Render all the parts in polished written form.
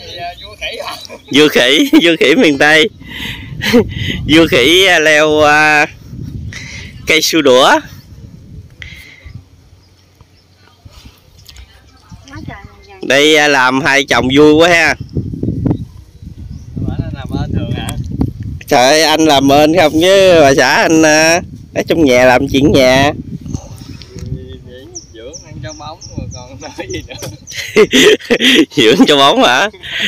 Vua khỉ, vua khỉ miền Tây. Vua khỉ leo cây su đũa. Đây làm hai chồng vui quá ha. Trời ơi, anh làm ơn không chứ bà xã anh ở trong nhà làm chuyện nhà. Dưỡng ăn cho bóng mà còn nói gì nữa. Dưỡng cho bóng hả?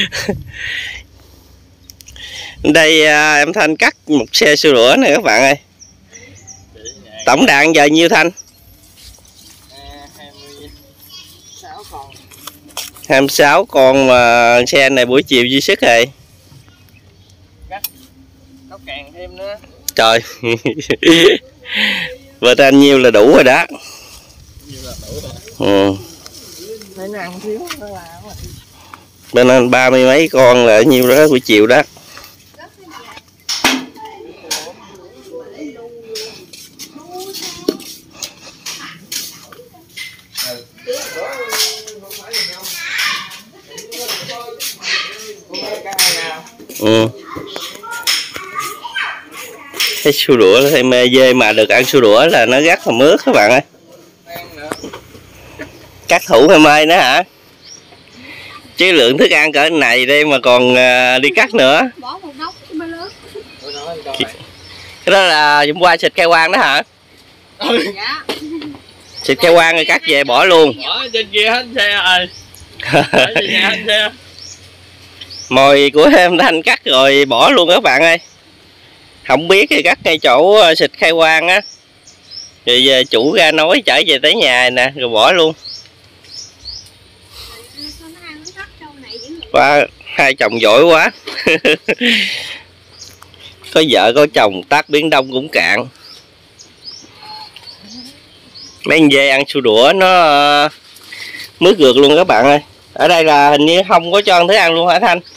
Đây em Thanh cắt một xe su đũa này các bạn ơi. Tổng đàn giờ nhiêu Thanh? 26 con. 26 con mà xe này buổi chiều dư sức rồi. Cốc càng thêm nữa. Trời. Vợ anh nhiêu là đủ rồi đó. Nhiêu là đủ rồi. Ừ. Phải ăn thiếu nó làm rồi. Bên anh 30 mấy con là nhiêu đó buổi chiều đó. Ừ. Cái su đũa thấy mê dê mà được ăn su đũa là nó rất là mướt các bạn ơi. Cắt thủ hay mê nữa hả? Chứ lượng thức ăn cỡ này đây mà còn đi cắt nữa. Cái đó là hôm qua xịt cây quang đó hả? Ừ. Xịt cây quang rồi cắt về bỏ luôn. Bỏ trên kia hết xe rồi. Bỏ trên kia hết xe. Mồi của em Thanh cắt rồi bỏ luôn các bạn ơi. Không biết thì cắt ngay chỗ xịt khai quang á. Rồi giờ chủ ra nói trở về tới nhà nè rồi bỏ luôn. Quá hai chồng giỏi quá. Có vợ có chồng tác Biển Đông cũng cạn. Mấy con dê ăn su đũa nó mướt gượt luôn các bạn ơi. Ở đây là hình như không có cho ăn thức ăn luôn hả Thanh?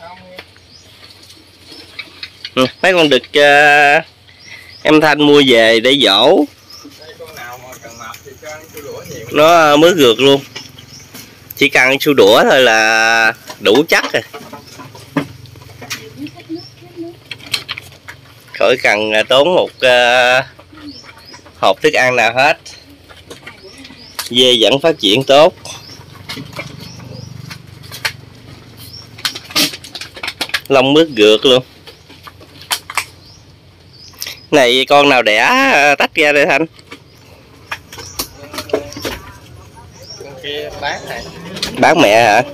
Ừ, mấy con đực em Thanh mua về để dỗ. Nó mướt gượt luôn. Chỉ cần ăn su đũa thôi là đủ chắc rồi. Khỏi cần tốn một hộp thức ăn nào hết. Dê vẫn phát triển tốt. Lông mướt gượt luôn. Này con nào đẻ tách ra đây Thanh? Con kia bán này. Bán mẹ hả?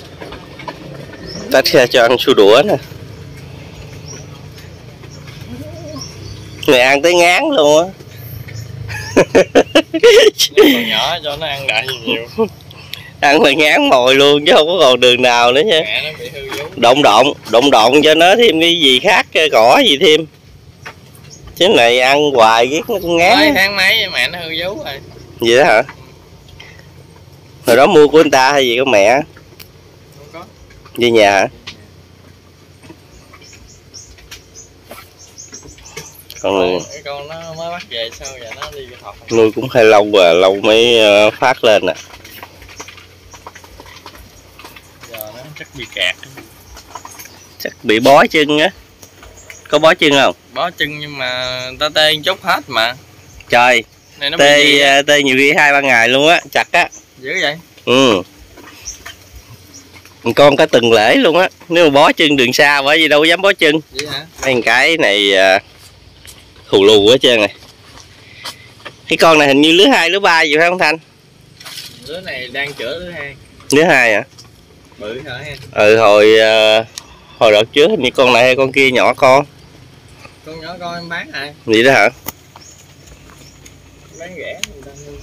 Tách ra cho ăn su đũa nè. Này ăn tới ngán luôn á. Còn nhỏ cho nó ăn đại nhiều. Ăn mà ngán mồi luôn chứ không có còn đường nào nữa nha. Mẹ nó bị hư vú. Động cho nó thêm cái gì khác, cái cỏ gì thêm. Chứ này ăn hoài ghét nó cũng ngán. Mới tháng mấy mẹ nó hư vú rồi. Gì đó hả? Hồi đó mua của anh ta hay gì của mẹ? Không có. Về nhà hả? Con nó mới bắt về sao giờ nó đi học. Nuôi cũng hơi lâu rồi, lâu mới phát lên nè. Giờ nó chắc bị kẹt. Chắc bị bó chân á. Có bó chân không? Bó chân nhưng mà ta tê chút hết mà. Trời, này nó tê nhiều khi 2-3 ngày luôn á, chặt á. Dữ vậy? Ừ. Con cả từng lễ luôn á. Nếu mà bó chân đường xa bởi vì đâu dám bó chân. Vậy hả? Mấy cái này hù lù hết trơn này. Cái con này hình như lứa 2, lứa 3 gì phải không Thanh? Lứa này đang chữa lứa 2. Lứa 2 hả? Bự hả em? Ừ, hồi đợt trước hình như con này hay con kia nhỏ con. Con nhỏ con em bán hả? Gì đó hả? Bán rẻ người ta mua.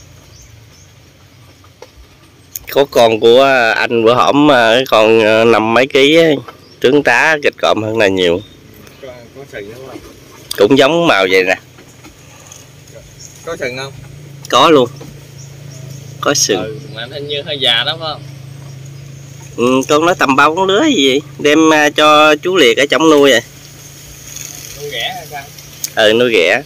Có con của anh bữa hổm còn 50 mấy ký ấy. Trứng tá kịch cộm hơn này nhiều. Có sừng đúng không? Cũng giống màu vậy nè. Có sừng không? Có luôn. Có sừng. Ừ, mà hình như hơi già đó phải không? Ừ, con nó tầm 3 con lứa gì vậy? Đem cho chú Liệt ở trong nuôi rồi. Nuôi ghẻ hay sao? Ừ, nuôi ghẻ.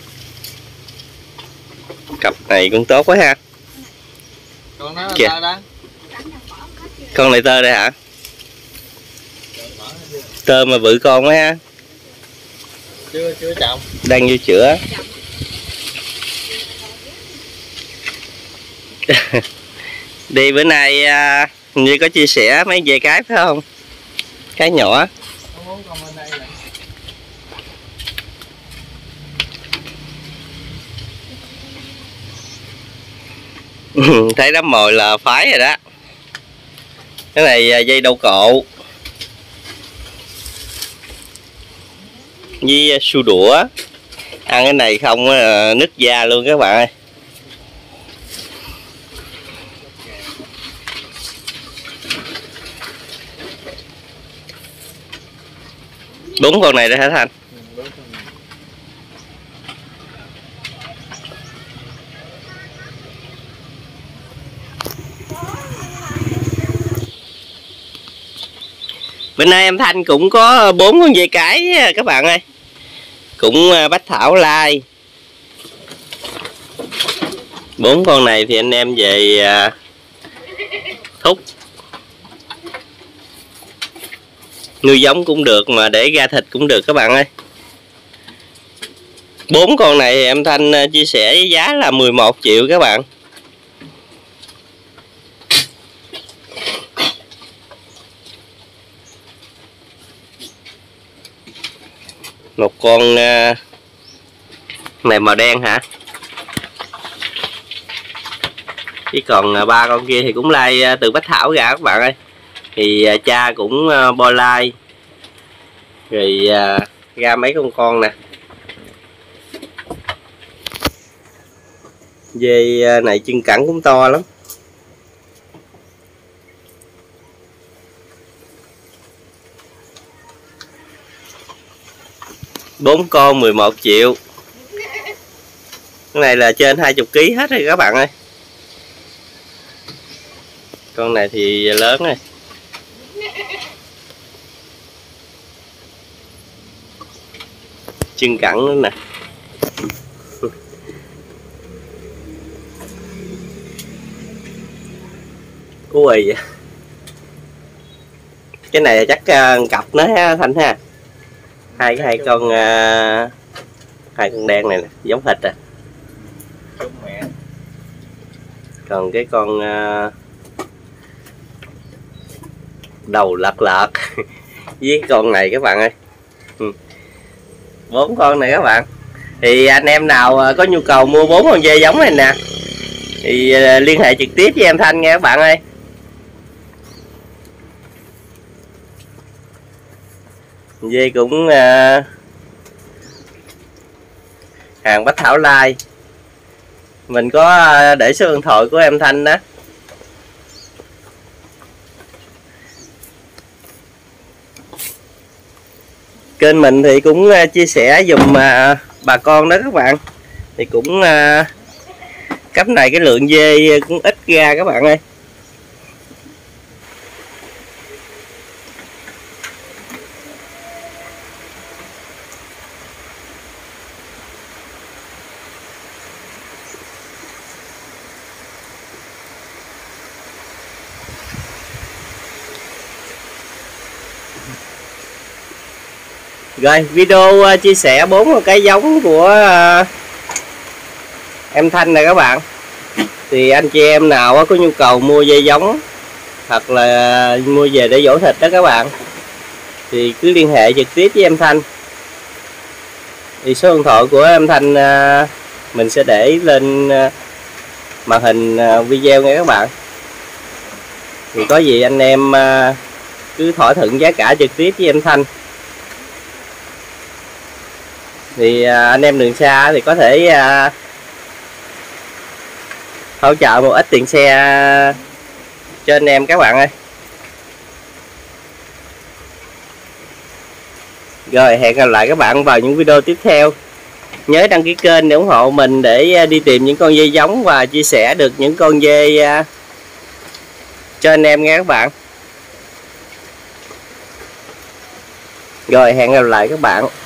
Cặp này cũng tốt quá ha. Con nó kìa. tơ đó. Con này tơ đây hả? Tôm mà bự con quá ha. Chưa chậm. Đang vô chữa. Đi bữa nay như có chia sẻ mấy dê cái phải không? Cái nhỏ. Thấy đám mồi là phái rồi đó. Cái này dây đâu cộ với su đũa. Ăn cái này không nứt da luôn các bạn ơi. Đúng con này đó hả Thanh? Bên nay em Thanh cũng có 4 con dê cái các bạn ơi. Cũng bách thảo lai. 4 con này thì anh em về thúc. Nuôi giống cũng được mà để ra thịt cũng được các bạn ơi. 4 con này thì em Thanh chia sẻ với giá là 11 triệu các bạn. Một con này màu đen hả? Chứ còn 3 con kia thì cũng lai từ bách thảo ra các bạn ơi. Thì cha cũng bo lai. Rồi ra mấy con nè. Dê này chân cẳng cũng to lắm. Bốn con 11 triệu. Cái này là trên 20 kg hết rồi các bạn ơi. Con này thì lớn rồi. Chân cẳng nữa nè. Ui vậy. Cái này chắc cặp nó ha Thanh ha. Hai con hai con đen này nè, giống thịt à. Còn cái con đầu lật lật với con này các bạn ơi. 4 con này các bạn. Thì anh em nào có nhu cầu mua 4 con dê giống này nè thì liên hệ trực tiếp với em Thanh nha các bạn ơi. Dê cũng hàng bách thảo lai. Mình có để số điện thoại của em Thanh đó. Kênh mình thì cũng chia sẻ dùm bà con đó các bạn. Thì cũng cấp này cái lượng dê cũng ít ra các bạn ơi. Rồi video chia sẻ 4 cái giống của em Thanh này các bạn. Thì anh chị em nào có nhu cầu mua dê giống hoặc là mua về để dỗ thịt đó các bạn thì cứ liên hệ trực tiếp với em Thanh. Thì số điện thoại của em Thanh mình sẽ để lên màn hình video nha các bạn. Thì có gì anh em cứ thỏa thuận giá cả trực tiếp với em Thanh. Thì anh em đường xa thì có thể hỗ trợ một ít tiền xe cho anh em các bạn ơi. Rồi hẹn gặp lại các bạn vào những video tiếp theo. Nhớ đăng ký kênh để ủng hộ mình để đi tìm những con dê giống và chia sẻ được những con dê cho anh em nghe các bạn. Rồi hẹn gặp lại các bạn.